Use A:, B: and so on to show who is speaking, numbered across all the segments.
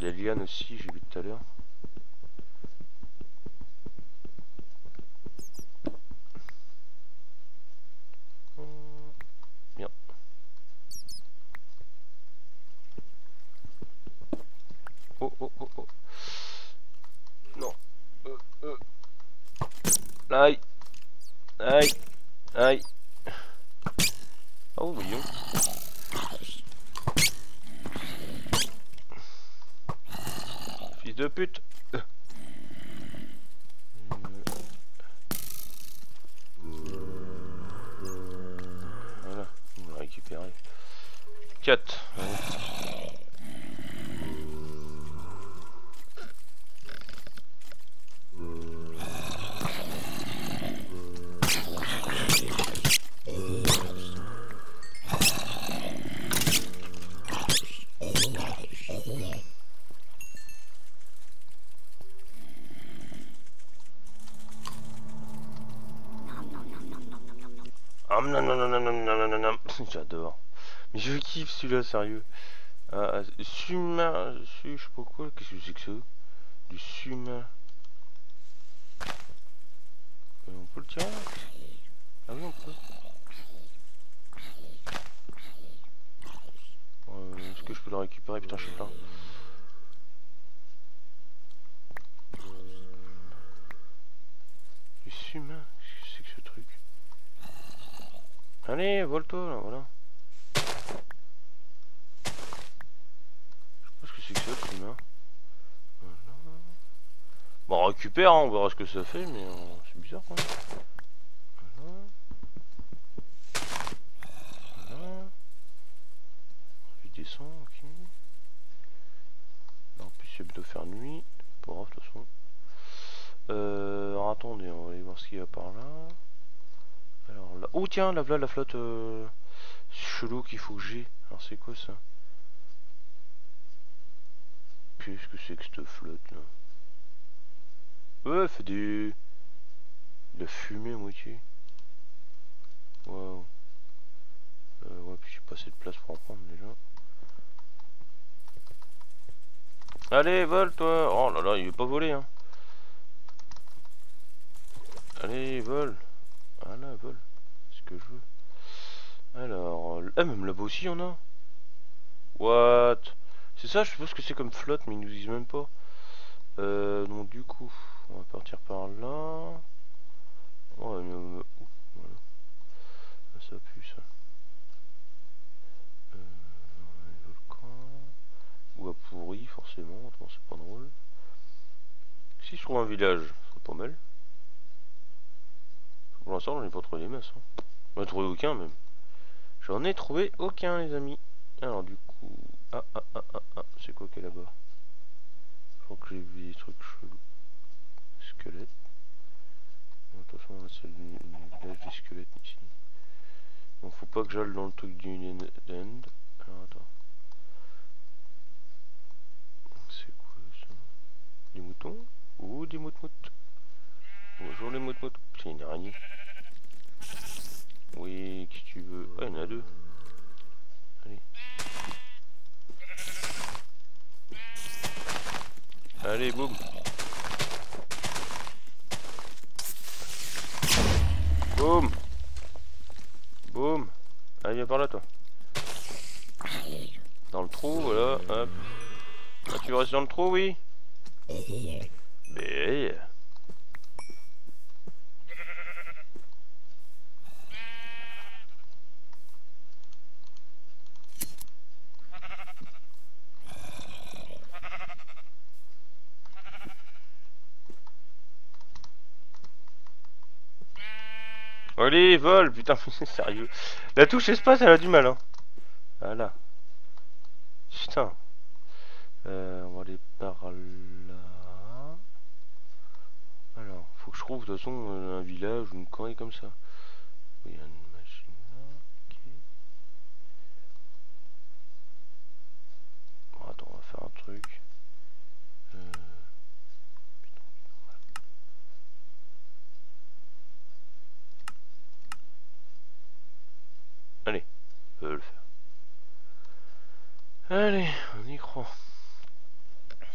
A: des lianes aussi, j'ai vu tout à l'heure. Bien. Oh oh oh oh. Non. Aïe. Aïe. Aïe. Oh voyons. Fils de pute. Voilà, on l'a récupéré. 4. J'adore. Mais je kiffe celui-là, sérieux. Je sais pas quoi, qu'est-ce que c'est que ça? Du suma. On peut le tirer? Ah oui, on peut. Est-ce que je peux le récupérer? Putain, je suis plein. Du suma? Qu'est-ce que c'est que ce truc? Allez, vole-toi là, voilà. Je sais pas ce que c'est que ça, le suma. Voilà. Bon, on récupère, hein, on verra ce que ça fait, mais c'est bizarre quand même. Voilà. Voilà. Il descend, ok. En plus, il va bientôt faire nuit. Pas grave, de toute façon. Alors attendez, on va aller voir ce qu'il y a par là. Alors là. Oh tiens, là voilà la flotte chelou qu'il faut que j'ai. Alors c'est quoi ça? Qu'est-ce que c'est que cette flotte là? Ouais, elle fait des. De la fumée à moitié. Waouh. Ouais, puis j'ai pas assez de place pour en prendre déjà. Allez, vole toi! Oh là là, il veut pas voler hein. Allez, vole! Ah là, vole. C'est ce que je veux. Alors. Ah, même là-bas aussi il y en a. What? C'est ça, je suppose que c'est comme flotte, mais ils nous disent même pas. Donc du coup, on va partir par là. Ouais, mais voilà. Ça pue ça. Les volcans. Ou à pourri, forcément, autrement c'est pas drôle. Si je trouve un village, ce serait pas mal. Pour l'instant, j'en ai pas trouvé des masses. Hein. J'en ai trouvé aucun même. J'en ai trouvé aucun, les amis. Alors du coup. C'est quoi qu'il y a là-bas? Je crois que j'ai vu des trucs chelous. Squelettes. De toute façon, là c'est le village des squelettes ici. Donc faut pas que j'aille dans le truc du end. Alors attends. C'est quoi ça? Des moutons? Ou des moutmout? Bonjour les moutmout. C'est une araignée. Oui, qui tu veux? Ouais, il y en a deux. Allez. Allez, boum. Boum. Boum. Allez, viens par là, toi. Dans le trou, voilà. Hop. Ah, tu veux rester dans le trou, oui? Mais... Allez, vole, putain, sérieux. La touche espace, elle a du mal, hein. Voilà. Putain. On va aller par là. Alors, faut que je trouve de toute façon un village ou une connerie comme ça. Il y a une machine là. Ok. Bon, attends, on va faire un truc. Allez, on peut le faire. Allez, on y croit.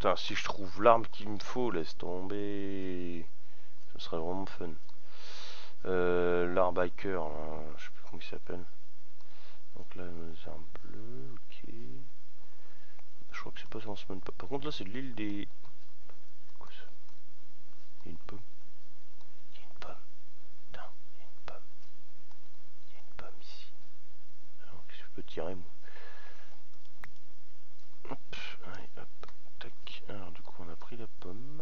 A: Putain, si je trouve l'arme qu'il me faut, laisse tomber. Ce serait vraiment fun. L'arbiker, là, je sais plus comment il s'appelle. Donc là, les armes bleues, ok. Je crois que c'est pas ça en semaine. Par contre, là, c'est l'île des. Quoi ça? Il y a une pomme. Il y a une pomme. Putain, il y a une pomme. Il y a une pomme ici. Alors, qu'est-ce que je peux tirer, moi? Hop, allez, hop, tac. Alors, du coup, on a pris la pomme.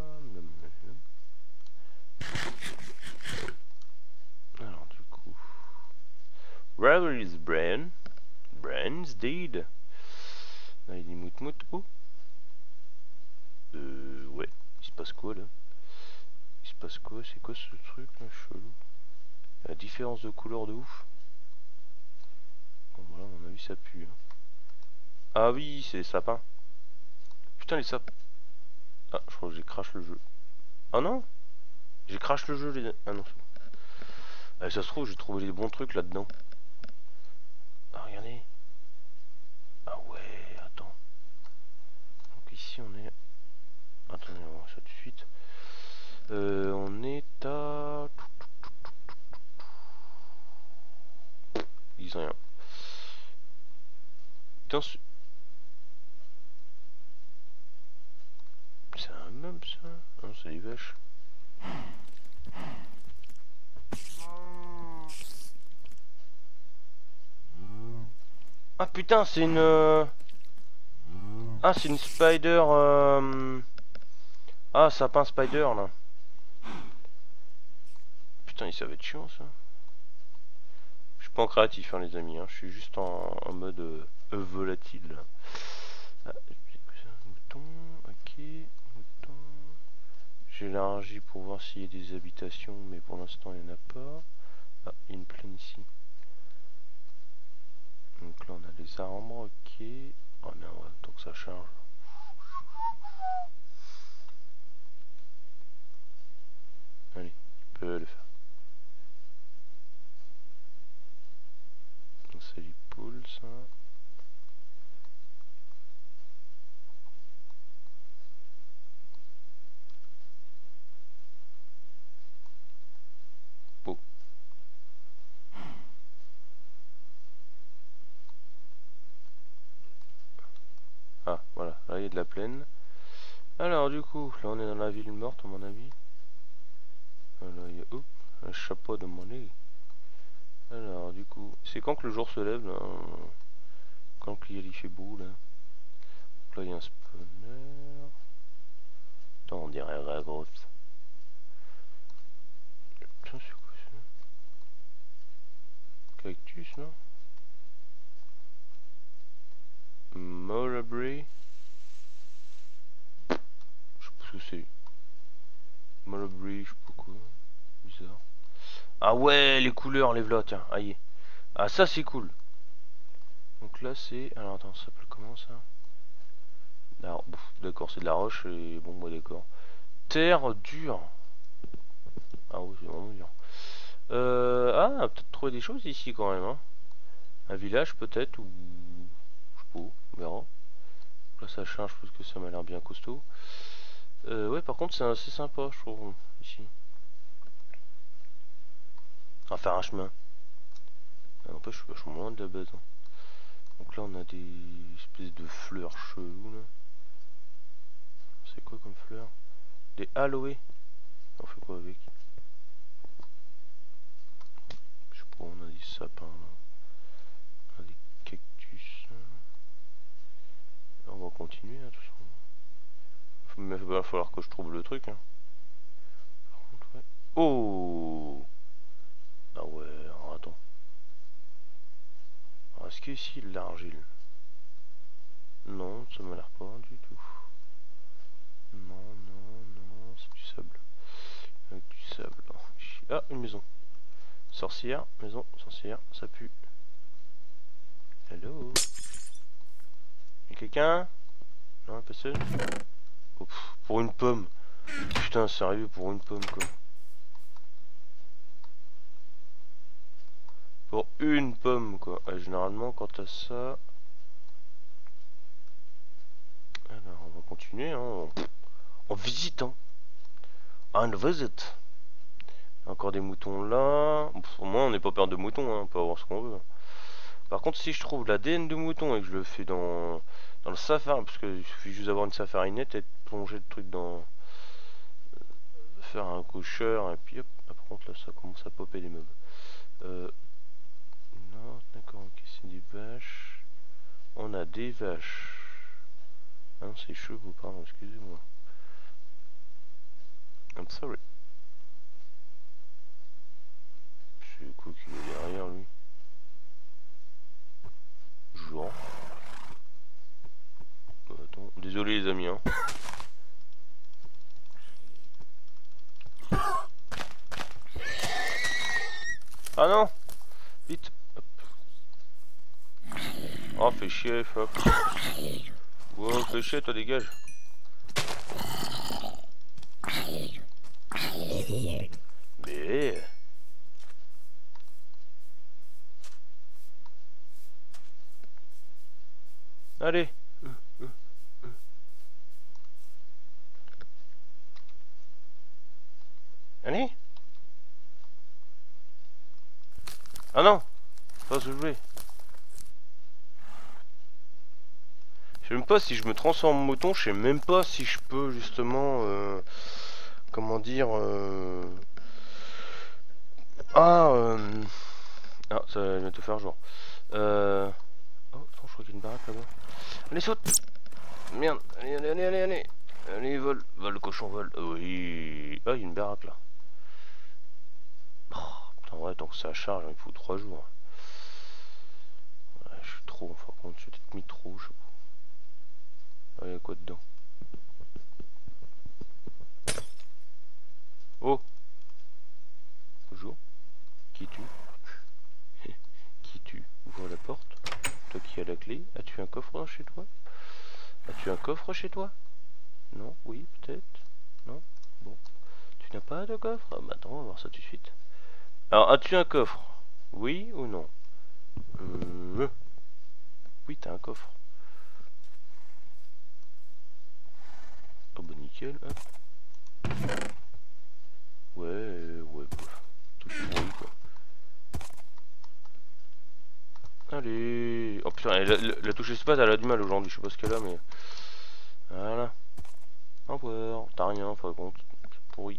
A: Alors, du coup. Where is Bran? Bran's dead. Là, il dit mout. Oh. Ouais. Il se passe quoi là? Il se passe quoi? C'est quoi ce truc là, chelou? La différence de couleur de ouf. Bon, voilà, à mon avis, ça pue. Hein. Ah oui, c'est les sapins. Putain, les sapins. Ah, je crois que j'ai crash le jeu. Ah non? J'ai crash le jeu, les. Ah non, c'est bon. Ah, ça se trouve, j'ai trouvé les bons trucs là-dedans. Ah, regardez. Ah ouais, attends. Donc ici, on est. Attendez, on va voir ça tout de suite. On est à. Ils disent rien. Putain, c'est un meuble ça? Non, c'est des vaches. Ah putain, c'est une. Ah, c'est une spider. Ah, sapin spider là. Putain, ça va être chiant ça. Je suis pas en créatif, hein, les amis. Hein. Je suis juste en mode volatile. Ah, j'ai pris ça. Mouton, ok. Mouton. J'ai l'énergie pour voir s'il y a des habitations, mais pour l'instant il n'y en a pas. Ah, il y a une plaine ici. Donc là on a les arbres, ok. Oh merde, en même temps que ça charge. Allez, il peut le faire. Donc c'est les poules ça. Beau. Ah voilà, là il y a de la plaine. Alors du coup, là on est dans la ville morte à mon avis. Là il y a un chapeau de monnaie. Alors du coup, c'est quand que le jour se lève là? Quand il fait beau là? Donc là il y a un spawner. Attends, on dirait la grosse. Putain, c'est quoi ça? Cactus non? Mulberry. Je sais pas ce que c'est. Mulberry, je sais pas quoi. Bizarre. Ah ouais, les couleurs, les v'là, tiens, aïe. Ah ça c'est cool. Donc là c'est... Alors attends, ça s'appelle comment ça? D'accord, c'est de la roche et bon, moi d'accord. Terre dure. Ah oui, c'est vraiment dur. Ah, on a peut-être trouvé des choses ici quand même. Hein. Un village peut-être, ou... Je sais pas, on verra. Là ça change parce que ça m'a l'air bien costaud. Ouais, par contre c'est assez sympa, je trouve, ici. On va faire un chemin. N'empêche, je suis vachement loin de la base. Hein. Donc là on a des espèces de fleurs cheloues là. C'est quoi comme fleurs? Des aloés. On fait quoi avec? Je sais pas, on a des sapins là. On a des cactus. On va continuer hein, tout ça. Mais il va falloir que je trouve le truc. Hein. Par contre, ouais. Oh! Ah ouais, alors attends. Est-ce que ici de l'argile? Non, ça m'a l'air pas du tout. Non, c'est du sable. Avec du sable. Ah, une maison. Sorcière, maison, sorcière, ça pue. Hello? Y'a quelqu'un? Non, personne? Oh, pour une pomme. Putain, sérieux, pour une pomme quoi. Pour une pomme quoi. Et généralement, quand t'as ça. Alors, on va continuer, hein. On visite, hein. On visite. Encore des moutons là. Au moins, on n'est pas peur de moutons, hein. On peut avoir ce qu'on veut. Par contre, si je trouve l'ADN de mouton et que je le fais dans le safari, parce qu'il suffit juste d'avoir une safari net et de plonger le truc dans... faire un coucheur, et puis hop. Ah, par contre, là, ça commence à popper les mobs. Non, d'accord, ok, c'est des vaches. On a des vaches. Ah non, c'est chevaux, pardon, excusez-moi. I'm sorry. C'est quoi qu'il est derrière, lui? Genre. Attends, désolé les amis, hein. Ah non! Vite! Hop. Oh, fais chier, fuck. Wow, fais chier, toi, dégage. Mais... Allez! Allez! Ah non! Pas se jouer. Je sais même pas si je me transforme en mouton, je sais même pas si je peux justement... comment dire... Ah, ah, ça va bientôt faire jour. Oh, attends, je crois qu'il y a une baraque là-bas. Allez, saute! Merde, allez, allez, allez, allez, allez! Allez, vole, vole, cochon, vole. Oui. Ah, il y a une baraque là. Oh, putain, ouais, tant que ça charge, il faut 3 jours. Ouais, je suis trop, enfin, contre, j'ai peut-être mis trop, je sais pas. Ah, il y a quoi dedans? Oh! Bonjour. Qui tu? Qui tu? Ouvre la porte. Toi qui as la clé. As-tu un coffre chez toi? As-tu un coffre chez toi? Non? Oui, peut-être? Non? Bon. Tu n'as pas de coffre? Ah, bah attends, on va voir ça tout de suite. Alors, as-tu un coffre? Oui ou non? Oui, t'as un coffre. Oh bah nickel, hop. Ouais, ouais, bof. Tout pourri, quoi. Allez. Oh putain, la touche espace, elle a du mal aujourd'hui, je sais pas ce qu'elle a, mais... Voilà. Au revoir. T'as rien, par contre. C'est pourri.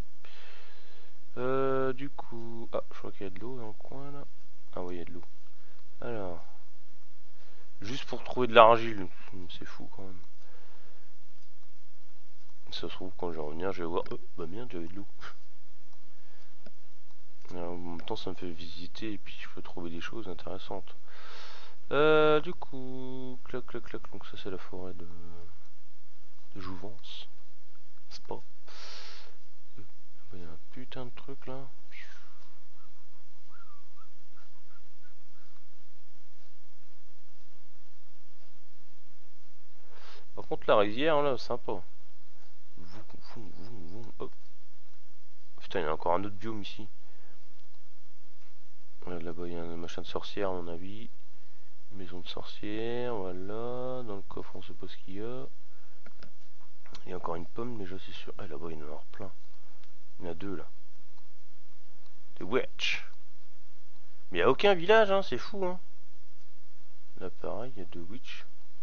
A: Du coup... Ah, je crois qu'il y a de l'eau dans le coin, là. Ah oui, il y a de l'eau. Alors... Juste pour trouver de l'argile, c'est fou, quand même. Ça se trouve, quand je vais revenir, je vais voir... Oh, bah merde, j'avais de l'eau. En même temps, ça me fait visiter, et puis je peux trouver des choses intéressantes. Du coup... Clac, clac, clac. Donc ça, c'est la forêt de Jouvence. C'est pas... Il y a un putain de truc, là. Par contre, la rivière, là, sympa. Hop. Putain, il y a encore un autre biome ici. Là-bas, il y a un machin de sorcière, à mon avis. Maison de sorcière, voilà. Dans le coffre, on sait pas ce qu'il y a. Il y a encore une pomme, déjà, c'est sûr. Ah, là-bas, il y en a encore plein. Il y en a 2, là. Des witch. Mais il n'y a aucun village, hein, c'est fou, hein. Là, pareil, il y a 2 witch.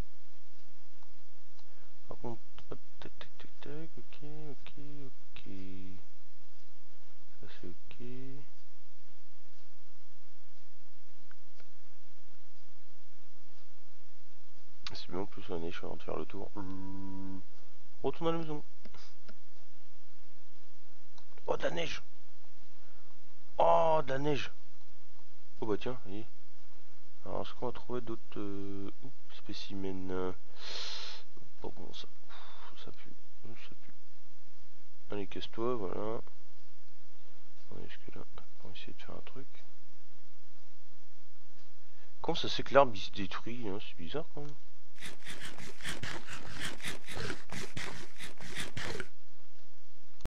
A: Par contre, hop, tac, tac, tac, tac, ok, ok, ok. Ça, c'est ok. C'est bien, en plus, la neige, je suis en train de faire le tour. Retourne à la maison. Oh, de la neige. Oh, de la neige. Oh, bah tiens, voyez. Alors, est-ce qu'on va trouver d'autres spécimens? Pas bon, ça. Ça pue. Ça pue. Allez, casse-toi, voilà. Est-ce que là, on va essayer de faire un truc. Comment ça c'est que l'arbre il se détruit, hein? C'est bizarre quand même.